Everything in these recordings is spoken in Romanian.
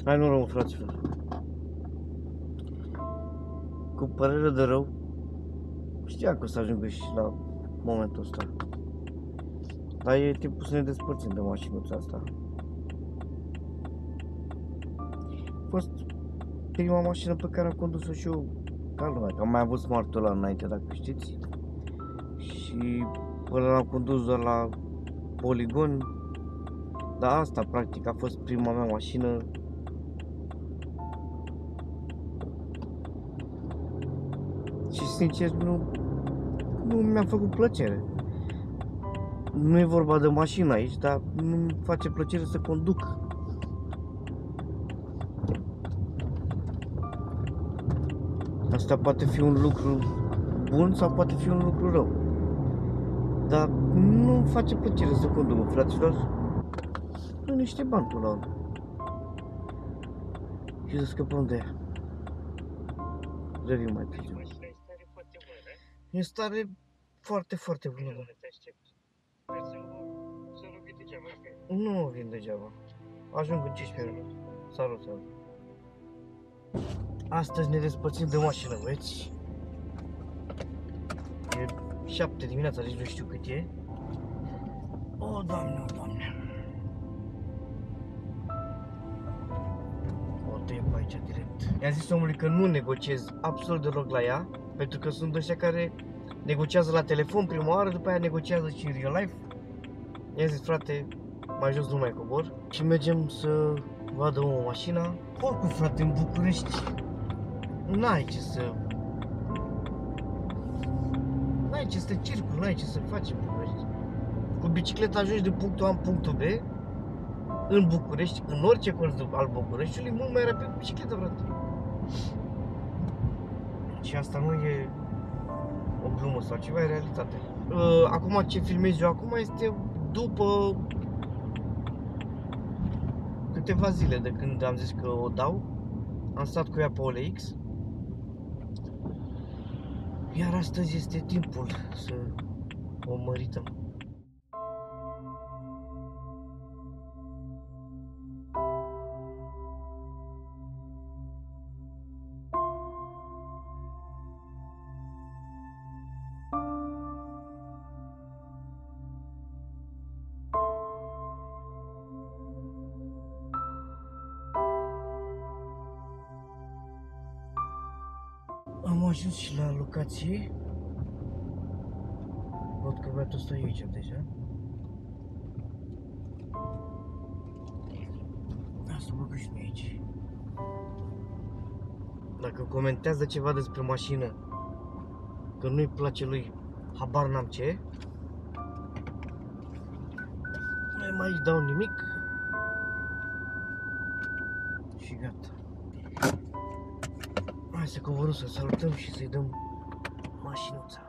Hai noroc, fraților. Cu părere de rău, știam că o să ajungă și la momentul ăsta. Dar e timpul să ne despărțim de mașinuța asta. A fost prima mașină pe care am condus-o și eu ca lumea, că am mai avut Smart-ul ăla înainte, dacă știți. Și până l-am condus doar la poligon. Dar asta, practic, a fost prima mea mașină. Și sincer, nu mi-a făcut plăcere. Nu e vorba de mașină aici, dar nu-mi face plăcere să conduc. Asta poate fi un lucru bun sau poate fi un lucru rău. Dar nu-mi face plăcere să conduc, fraților. Nu niște bani până la urmă. Și să scăpăm de ea. Revin mai târziu. E stare foarte, foarte bună. Nu vin degeaba. Ajung în 15 minute. Salut, salut. Astăzi ne despărțim de mașină, băieți. E 7 dimineața, deci nu știu cât e. O, Doamne, o, Doamne. O tăiem pe aici direct. I-am zis omului că nu negociez absolut deloc la ea, pentru că sunt ăștia care negociază la telefon prima oară, după aia negociază și în real life. I-am zis, frate, mai jos nu mai cobor. Și mergem să vadă o mașină. Oricum, frate, în București n-ai ce să... N-ai ce să te circuli, n-ai ce să faci în București. Cu bicicleta ajungi de punctul A în punctul B, în București, în orice colț al Bucureștiului, mult mai rapid cu bicicleta, frate. Și asta nu e o glumă sau ceva, e realitate. Acum ce filmez eu acum este după câteva zile de când am zis că o dau. Am stat cu ea pe OLX. Iar astăzi este timpul să o mărităm. Am ajuns și la locație. Văd că băiatul stă aici deja. Da, să băgă și noi aici. Dacă comentează ceva despre mașină, că nu-i place lui, habar n-am ce. Nu mai dau nimic. Și gata. Hai să coborâm, să salutăm și să-i dăm mașinuța.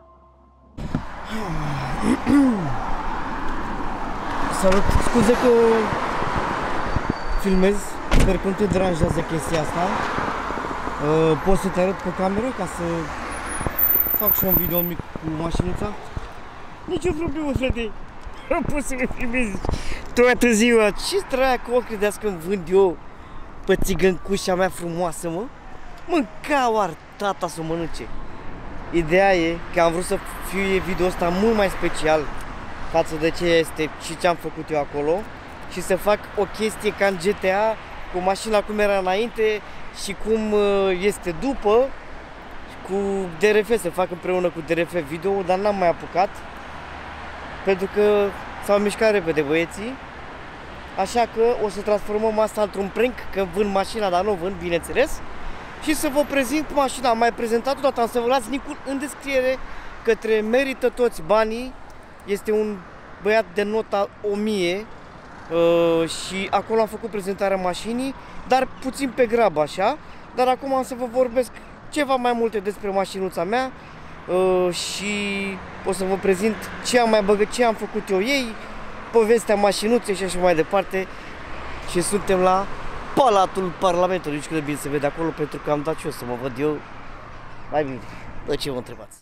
Salut, scuze că filmez, sper că nu te deranjează chestia asta. Pot să te arăt pe cameră ca să fac și un video mic cu mașinuța? Nici o problemă, frate. Nu pot să mă filmezi toată ziua. Ce dracu o credeți că îmi vând eu pe țigăncușa mea frumoasă, mă? Mânca oar tata să o mănânce. Ideea e că am vrut să fie video ăsta mult mai special față de ce este și ce am făcut eu acolo și să fac o chestie ca în GTA, cu mașina cum era înainte și cum este după, cu DRF, să fac împreună cu DRF video, dar n-am mai apucat pentru că s-au mișcat repede băieții. Așa că o să transformăm asta într-un prank, că vând mașina, dar nu o vând, bineînțeles. Și să vă prezint mașina, am mai prezentat odată, am să vă las link-ul în descriere către Merită Toți Banii. Este un băiat de nota 1000 și acolo am făcut prezentarea mașinii, dar puțin pe grabă așa. Dar acum am să vă vorbesc ceva mai multe despre mașinuța mea și o să vă prezint ce am mai băgat, ce am făcut eu ei, povestea mașinuței și așa mai departe. Și suntem la Palatul Parlamentului, nu știu cât de bine se vede acolo, pentru că am dat și eu să mă văd eu mai bine. De ce vă întrebați?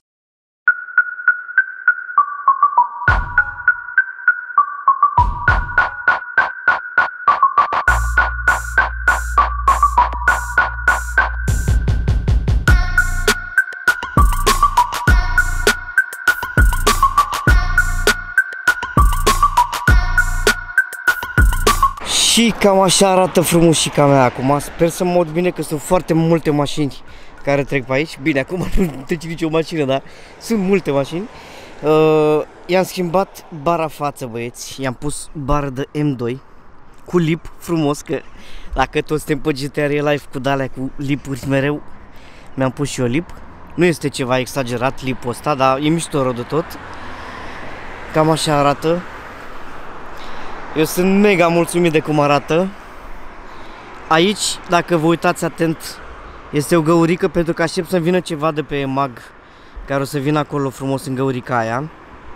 Și cam așa arată frumușica mea acum. Sper să mă aud bine, că sunt foarte multe mașini care trec pe aici. Bine, acum nu trece nicio mașină, dar sunt multe mașini. I-am schimbat bara față, băieți. I-am pus bară de M2 cu lip frumos, că dacă toți suntem pe GTA Real Life cu dalea cu lipuri mereu, mi-am pus și eu lip. Nu este ceva exagerat lipul ăsta, dar e mișto rău de tot. Cam așa arată. Eu sunt mega mulțumit de cum arată. Aici, dacă vă uitați atent, este o găurică, pentru că aștept să vină ceva de pe mag care o să vină acolo frumos în găurica aia.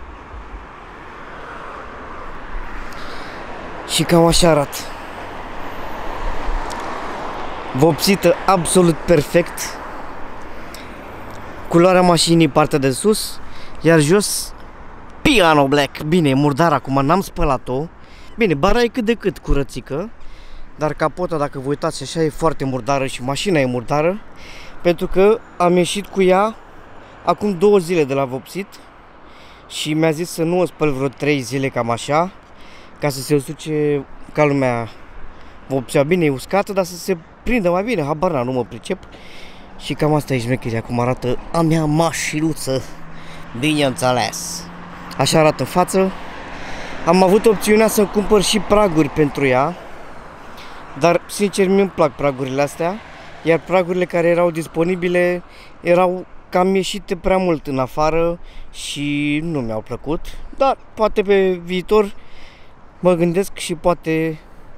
Și cam așa arată. Vopsită absolut perfect. Culoarea mașinii partea de sus, iar jos piano black. Bine, e murdar acum, n-am spălat-o. Bine, bara e cât de cât curățică, dar capota, dacă vă uitați așa, e foarte murdară și mașina e murdară, pentru că am ieșit cu ea acum 2 zile de la vopsit și mi-a zis să nu o spăl vreo 3 zile, cam așa, ca să se usuce ca lumea. Vopsea bine, e uscată, dar să se prindă mai bine, habar n-am, nu mă pricep. Și cam asta e șmecheria, cum arată a mea mașinuță, bineînțeles. Așa arată în față. Am avut opțiunea să cumpăr și praguri pentru ea, dar sincer mi-mi plac pragurile astea, iar pragurile care erau disponibile erau cam ieșite prea mult în afară și nu mi-au plăcut, dar poate pe viitor mă gândesc și poate.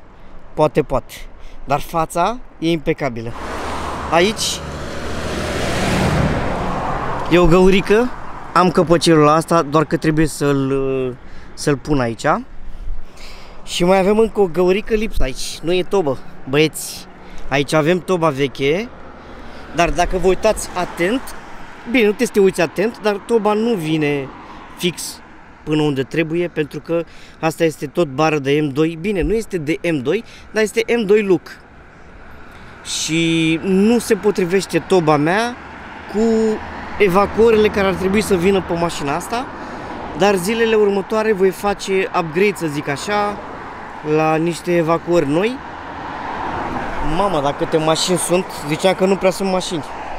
Dar fața e impecabilă. Aici e o găurică, am căpăcelul la asta, doar că trebuie să-l pun aici. Și mai avem încă o găurică lipsă aici, nu e tobă, băieți. Aici avem toba veche, dar dacă vă uitați atent, bine, nu trebuie să te uiți atent, dar toba nu vine fix până unde trebuie, pentru că asta este tot bară de M2. Bine, nu este de M2, dar este M2 look. Și nu se potrivește toba mea cu evacuările care ar trebui să vină pe mașina asta, dar zilele următoare voi face upgrade, să zic așa, la niște evacuări noi. Mama, dar câte mașini sunt, ziceam că nu prea sunt mașini.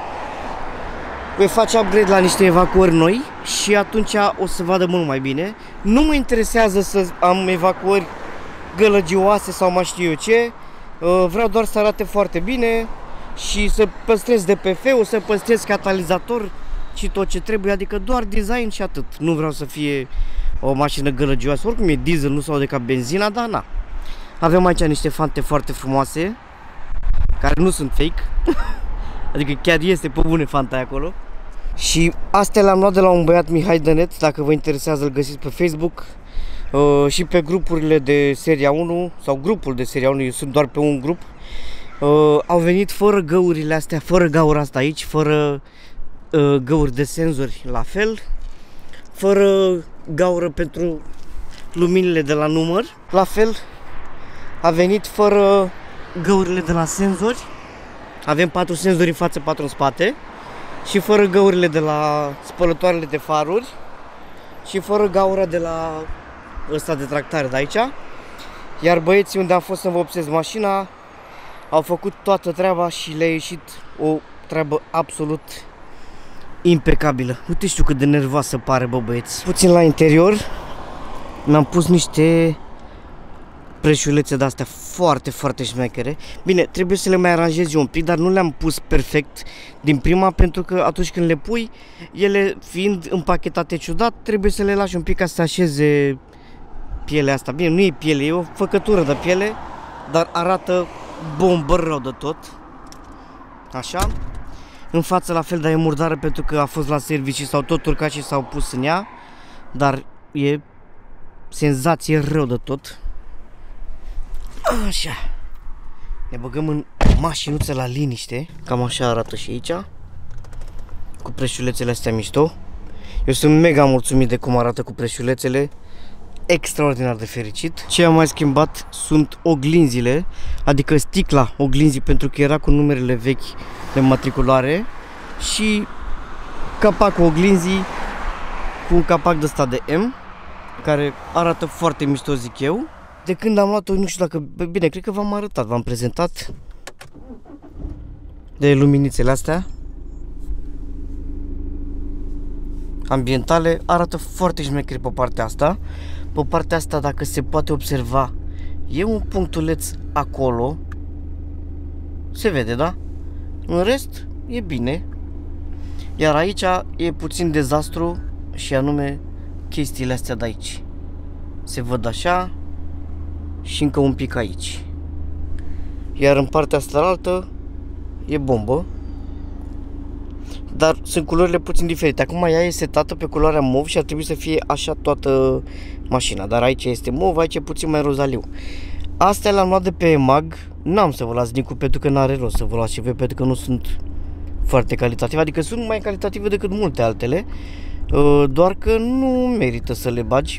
Voi face upgrade la niște evacuări noi și atunci o să vadă mult mai bine. Nu mă interesează să am evacuări gălăgioase sau mai știu eu ce. Vreau doar să arate foarte bine și să păstrez DPF-ul, să păstrez catalizator și tot ce trebuie, adică doar design și atât. Nu vreau să fie o mașină gălăgioasă, oricum e diesel, nu se aude ca benzina, dar na. Avem aici niște fante foarte frumoase, care nu sunt fake, adică chiar este pe bune fanta acolo. Și astea le-am luat de la un băiat, Mihai Dănet, dacă vă interesează îl găsiți pe Facebook și pe grupurile de seria 1 sau grupul de seria 1, eu sunt doar pe un grup. Au venit fără găurile astea, fără gaura asta aici, fără găuri de senzori la fel, fără gaură pentru luminile de la număr, la fel a venit fără găurile de la senzori. Avem 4 senzori în față, 4 în spate și fără găurile de la spălătoarele de faruri și fără gaura de la ăsta de tractare de aici. Iar băieții unde am fost să vopsesc mașina au făcut toată treaba și le-a ieșit o treabă absolut impecabilă. Uite, știu cât de nervoasă pare, bă, băieți. Puțin la interior mi-am pus niște preșulețe de-astea foarte, foarte șmechere. Bine, trebuie să le mai aranjez eu un pic, dar nu le-am pus perfect din prima, pentru că atunci când le pui, ele fiind împachetate ciudat, trebuie să le lași un pic ca să așeze pielea asta. Bine, nu e piele, e o făcătură de piele, dar arată bombă rău de tot. Așa. În față la fel, dar e murdară pentru că a fost la serviciu și s-au tot urcat și s-au pus în ea, dar e senzație rău de tot. Așa. Ne băgăm în mașinuță la liniște. Cam așa arată și aici, cu preșulețele astea mișto. Eu sunt mega mulțumit de cum arată cu preșulețele. Extraordinar de fericit. Ce am mai schimbat sunt oglinzile, adică sticla oglinzii, pentru că era cu numerele vechi de matriculare, și capacul oglinzii cu un capac de ăsta de M, care arată foarte mișto, zic eu. de când am luat-o, nu știu dacă, bine, cred că v-am arătat, v-am prezentat de luminițele astea ambientale, arată foarte șmecher pe partea asta. Pe partea asta, dacă se poate observa, e un punctuleț acolo, se vede, da? În rest, e bine. Iar aici e puțin dezastru și anume chestiile astea de aici. Se văd așa și încă un pic aici. Iar în partea asta altă e bombă. Dar sunt culorile puțin diferite. Acum ea e setată pe culoarea mov și ar trebui să fie așa toată mașina. Dar aici este mov, aici e puțin mai rozaliu. Astea le-am luat de pe EMAG. N-am să vă las link-ul pentru că n-are rost să vă las și voi, pentru că nu sunt foarte calitative. Adică sunt mai calitative decât multe altele, doar că nu merită să le bagi.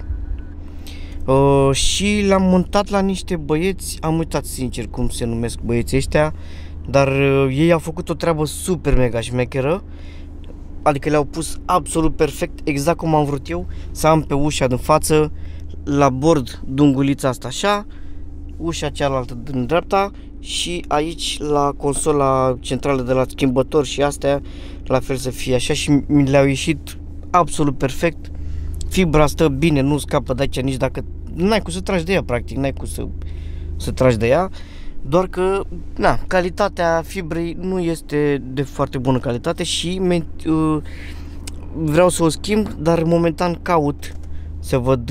Și le-am montat la niște băieți. Am uitat sincer cum se numesc băieții ăștia, dar ei au făcut o treabă super mega șmecheră. Adică le-au pus absolut perfect, exact cum am vrut eu. Să am pe ușa din față, la bord dungulița asta așa, ușa cealaltă din dreapta și aici la consola centrală de la schimbător și astea la fel să fie așa și mi le-au ieșit absolut perfect. Fibra stă bine, nu scapă de aici nici dacă n-ai cum să tragi de ea, practic, n-ai cum să tragi de ea. Doar că, na, calitatea fibrei nu este de foarte bună calitate și vreau să o schimb, dar momentan caut să văd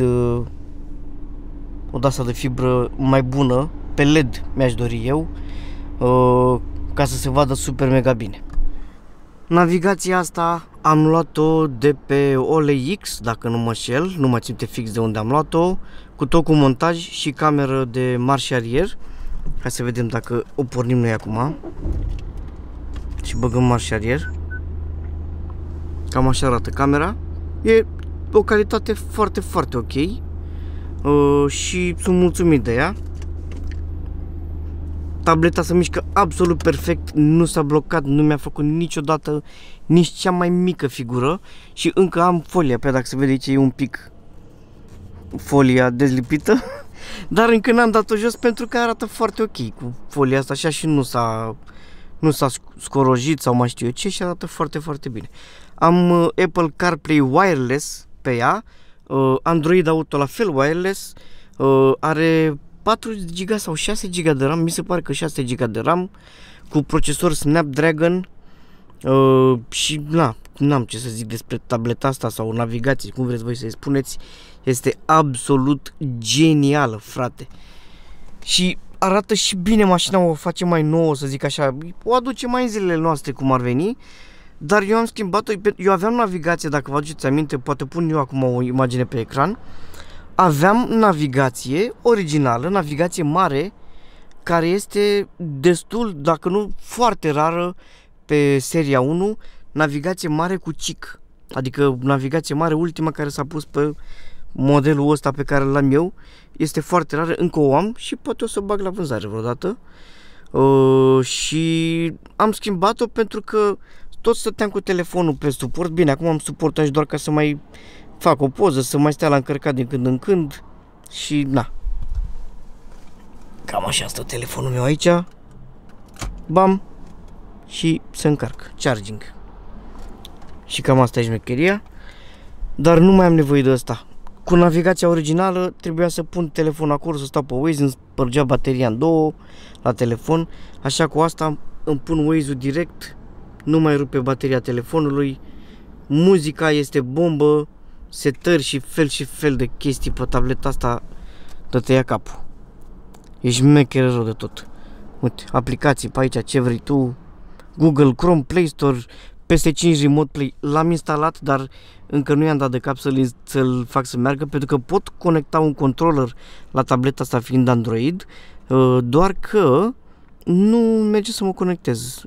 o dasă de fibră mai bună, pe LED mi-aș dori eu, ca să se vadă super mega bine. Navigația asta am luat-o de pe OLX, dacă nu mă șel, nu mă țin fix de unde am luat-o, cu tot cu montaj și cameră de marș arier. Hai să vedem dacă o pornim noi acum și băgăm marș arier. Cam așa arată camera. E o calitate foarte, foarte ok și sunt mulțumit de ea. Tableta se mișcă absolut perfect, nu s-a blocat, nu mi-a făcut niciodată nici cea mai mică figură și încă am folia pe ea, dacă se vede aici e un pic folia dezlipită, dar încă n-am dat-o jos pentru că arată foarte ok cu folia asta așa și nu s-a scorojit sau mai știu eu ce și arată foarte, foarte bine. Am Apple CarPlay wireless pe ea, Android Auto la fel wireless, are 4 GB sau 6 GB de RAM, mi se pare că 6 GB de RAM, cu procesor Snapdragon și n-am ce să zic despre tableta asta sau navigație, cum vreți voi să-i spuneți, este absolut genială, frate. Și arată și bine mașina, o face mai nouă, să zic așa, o aduce mai în zilele noastre cum ar veni, dar eu am schimbat-o, eu aveam navigație, dacă vă aduceți aminte, poate pun eu acum o imagine pe ecran. Aveam navigație originală, navigație mare, care este destul, dacă nu foarte rară pe seria 1, navigație mare cu CIC. Adică navigație mare, ultima care s-a pus pe modelul ăsta pe care l-am eu, este foarte rară, încă o am și poate o să o bag la vânzare vreodată. Și am schimbat-o pentru că tot stăteam cu telefonul pe suport. Bine, acum am suportat și doar ca să mai fac o poză, să mai stea la încărcat din când în când și na. Cam așa stă telefonul meu aici. Bam. Și se încarcă. Charging. Și cam asta e șmecheria. Dar nu mai am nevoie de asta. Cu navigația originală trebuia să pun telefonul acolo, să stau pe Waze, îmi spărgea bateria în două la telefon. Așa cu asta îmi pun Waze-ul direct, nu mai rupe bateria telefonului. Muzica este bombă, setări și fel de chestii pe tableta asta, de tăia capul. E șmecheră rău de tot. Uite, aplicații pe aici, ce vrei tu, Google Chrome, Play Store, PS5 Remote Play, l-am instalat, dar încă nu i-am dat de cap să-l fac să meargă, pentru că pot conecta un controller la tableta asta fiind Android, doar că nu merge să mă conectez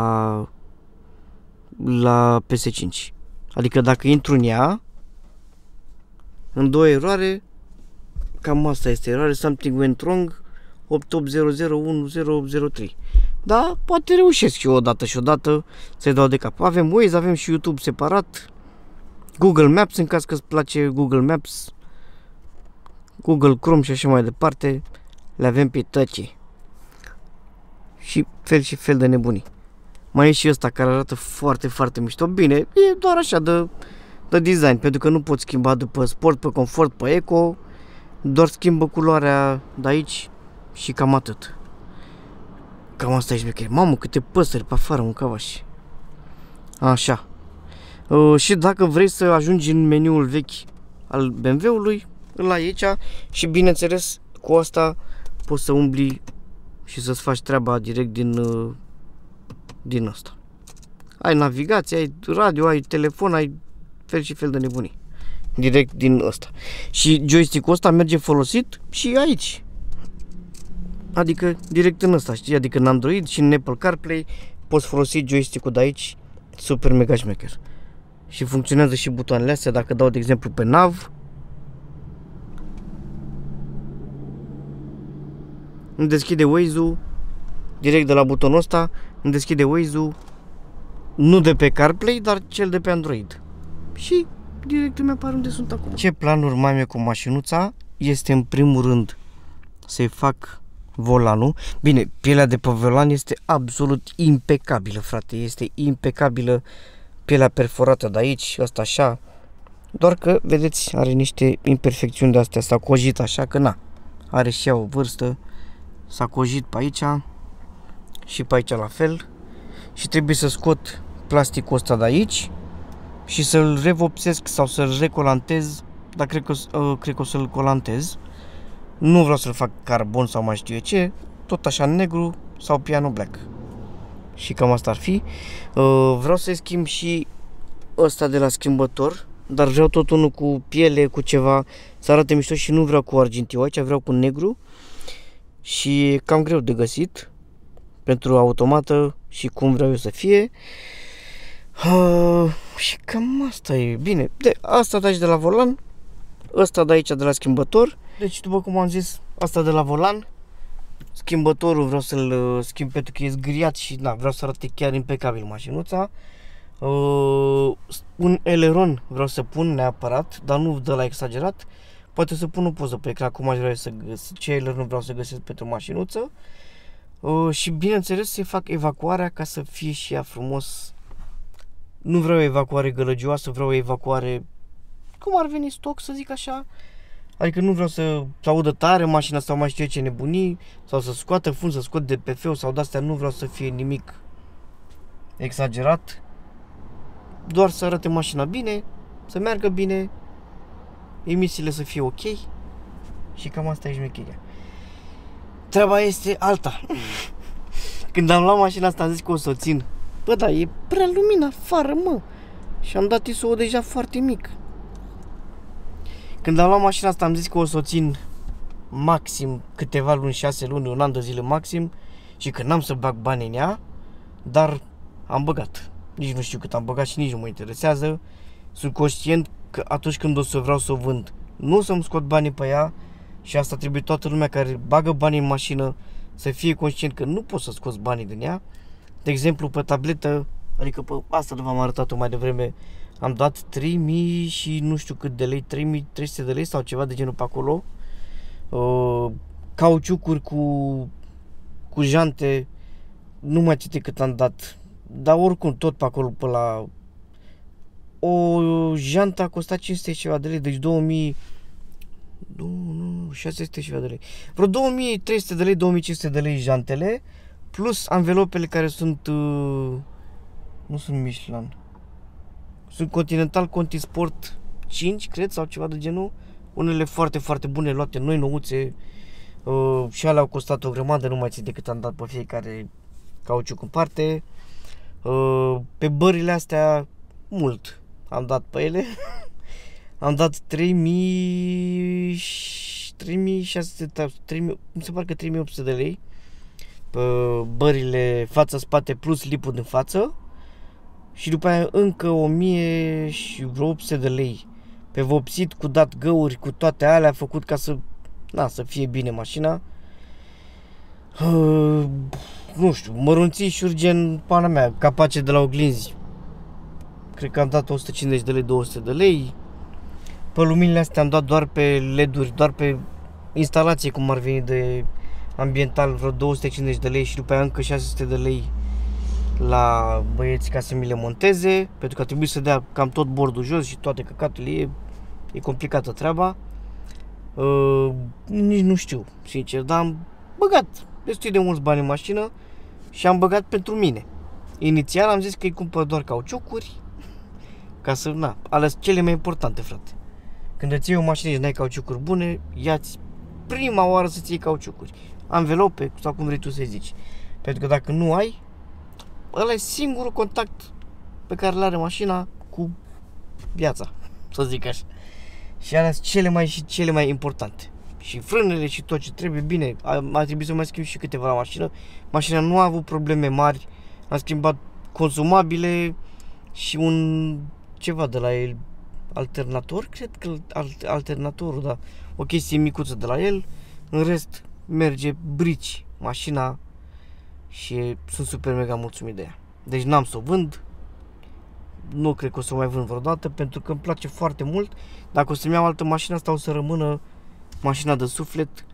la PS5. Adică dacă intru în ea, în două eroare, cam asta este eroare, something went wrong, 88001003. Da, poate reușesc și eu odată și odată să-i dau de cap. Avem Waze, avem și YouTube separat, Google Maps în caz că îți place Google Maps. Google Chrome și așa mai departe, le avem pe toate. Și fel de nebunii. Mai e și ăsta care arată foarte, foarte mișto. Bine, e doar așa de design, pentru că nu pot schimba după sport, pe confort, pe eco. Doar schimbă culoarea de aici și cam atât. Cam asta e șmecher. Mamă, câte păsări pe afară, mâncavași. Așa. Și dacă vrei să ajungi în meniul vechi al BMW-ului, îl ai aici și bineînțeles cu asta poți să umbli și să-ți faci treaba direct din asta. Ai navigație, ai radio, ai telefon, ai fel de nebunii. Direct din ăsta. Și joystick-ul ăsta merge folosit și aici. Adică direct în ăsta, știi? Adică în Android și în Apple CarPlay poți folosi joystick-ul de aici. Super mega șmecher. Și funcționează și butoanele astea. Dacă dau de exemplu pe nav, îmi deschide Waze-ul direct de la butonul ăsta, îmi deschide Waze-ul nu de pe CarPlay, dar cel de pe Android. Și direct îmi apare unde sunt acum. Ce planuri mai am eu cu mașinuța este în primul rând să-i fac volanul. Bine, pielea de pe volan este absolut impecabilă, frate. Este impecabilă pielea perforată de aici, asta așa. Doar că, vedeți, are niște imperfecțiuni de astea, s-a cojit așa că na. Are și ea o vârstă. S-a cojit pe aici și pe aici la fel. Și trebuie să scot plasticul ăsta de aici și să-l revopsesc sau să-l recolantez, dar cred că o să-l colantez. Nu vreau să-l fac carbon sau mai știu eu ce, tot așa negru sau piano black. Și cam asta ar fi. Vreau să-i schimb și ăsta de la schimbător, dar vreau tot unul cu piele, cu ceva, să arate mișto și nu vreau cu argintiu. Aici vreau cu negru și e cam greu de găsit pentru automată și cum vreau eu să fie. Și cam asta e. Bine, asta de aici de la volan, ăsta de aici de la schimbător. Deci după cum am zis, asta de la volan, schimbătorul vreau să-l schimb pentru că e zgriat și na, vreau să arate chiar impecabil mașinuța. Un eleron vreau să pun neapărat, dar nu de la exagerat. Poate să pun o poză pe ecran cum aș vrea să găsesc, ce eleron vreau să găsesc pentru mașinuță. Și bineînțeles să fac evacuarea ca să fie și ea frumos. Nu vreau o evacuare gălăgioasă, vreau o evacuare cum ar veni stoc, să zic așa. Adică nu vreau să audă tare mașina sau mai știu eu ce nebunii, sau să scoată fund, să scot de PF sau de-astea, nu vreau să fie nimic exagerat. Doar să arate mașina bine, să meargă bine, emisiile să fie ok și cam asta e șmecheria. Treaba este alta. Când am luat mașina asta am zis că o să o țin. Bă, da, e prea lumină afară, mă. Și am dat ISO deja foarte mic. Când am luat mașina asta am zis că o să o țin maxim câteva luni, 6 luni, un an de zile maxim. Și că n-am să bag bani în ea. Dar am băgat. Nici nu știu cât am băgat și nici nu mă interesează. Sunt conștient că atunci când o să vreau să o vând, nu o să-mi scot banii pe ea. Și asta trebuie toată lumea care bagă banii în mașină să fie conștient că nu poți să scoți banii din ea. De exemplu, pe tabletă, adică pe asta v-am arătat-o mai devreme, am dat 3000 și nu știu cât de lei, 3300 de lei sau ceva de genul pe acolo. Cauciucuri cu jante, nu mai știu cât am dat, dar oricum tot pe acolo, pe la... O jantă a costat 500 și ceva de lei, deci 2000... Nu, 600 și ceva de lei. Vreo 2300 de lei, 2500 de lei jantele, plus anvelopele care sunt... nu sunt Michelin. Sunt Continental Conti Sport 5, cred, sau ceva de genul. Unele foarte, foarte bune, luate noi, nouțe. Și alea au costat o grămadă, nu mai țin de cât am dat pe fiecare cauciuc în parte. Pe bările astea, mult am dat pe ele. Am dat 3600, mi se pare că 3800 de lei pe bările față-spate plus lipul din față. Și după aia încă 1000 și vreo 800 de lei pe vopsit, cu dat găuri, cu toate alea, făcut ca să, să fie bine mașina. Nu știu, mărunțișuri gen pana mea, capace de la oglinzi. Cred că am dat 150 de lei, 200 de lei. Pe luminile astea am dat doar pe LED-uri, doar pe instalație cum ar veni de ambiental vreo 250 de lei și după aia încă 600 de lei la băieți ca să mi le monteze, pentru că a trebuit să dea cam tot bordul jos și toate căcaturile, e complicată treaba. Nici nu știu, sincer, dar am băgat destul de mulți bani în mașină și am băgat pentru mine. Inițial am zis că îi cumpăr doar cauciucuri, ca să, na, ales cele mai importante, frate. Când îți iei o mașină și n-ai cauciucuri bune, ia-ți prima oară să-ți iei cauciucuri. Anvelope, sau cum vrei tu să zici. Pentru că dacă nu ai, ăla e singurul contact pe care îl are mașina cu viața, să zic așa. Și alea sunt cele mai importante. Și frânele și tot ce trebuie, bine, a trebuit să mai schimb și câteva la mașină. Mașina nu a avut probleme mari, am schimbat consumabile și un ceva de la el, alternator, cred că alternatorul, da, o chestie micuță de la el. În rest merge brici mașina și sunt super mega mulțumit de ea. Deci n-am să o vând. Nu cred că o să o mai vând vreodată, pentru că îmi place foarte mult. Dacă o să-mi iau altă mașină, asta o să rămână mașina de suflet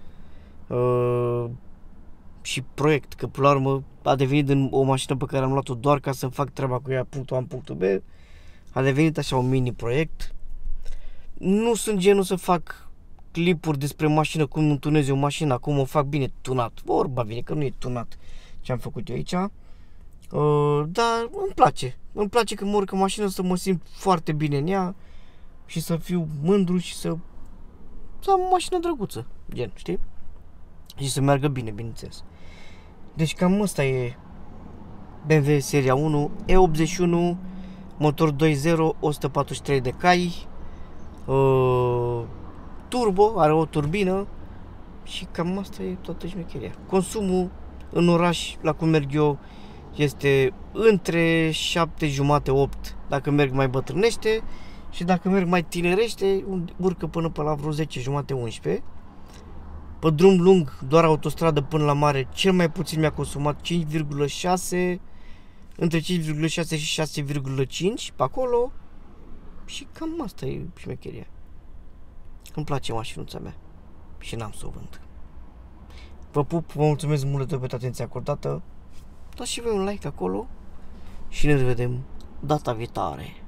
și proiect. Că până la urmă a devenit din o mașină pe care am luat-o doar ca să fac treaba cu ea, punctul A în punctul B. A devenit așa un mini proiect. Nu sunt genul să fac clipuri despre mașină, cum tunez eu mașina, cum o fac bine tunat. Vorba vine că nu e tunat ce am făcut eu aici. Dar îmi place. Îmi place când mă urc în mașină să mă simt foarte bine în ea și să fiu mândru și să am o mașină drăguță, gen, știi? Și să meargă bine, bineînțeles. Deci cam ăsta e BMW seria 1, E81, motor 2.0, 143 de cai, turbo, are o turbină și cam asta e toată șmecheria. Consumul în oraș, la cum merg eu, este între 7,5-8 dacă merg mai bătrânește și dacă merg mai tinerește urcă până pe la vreo 10,5-11. Pe drum lung, doar autostradă până la mare, cel mai puțin mi-a consumat 5,6, între 5,6 și 6,5 pe acolo și cam asta e șmecheria. Îmi place mașinuța mea și n-am să o vând. Vă pup, vă mulțumesc mult de tot atenția acordată. Dați și voi un like acolo și ne vedem data viitoare.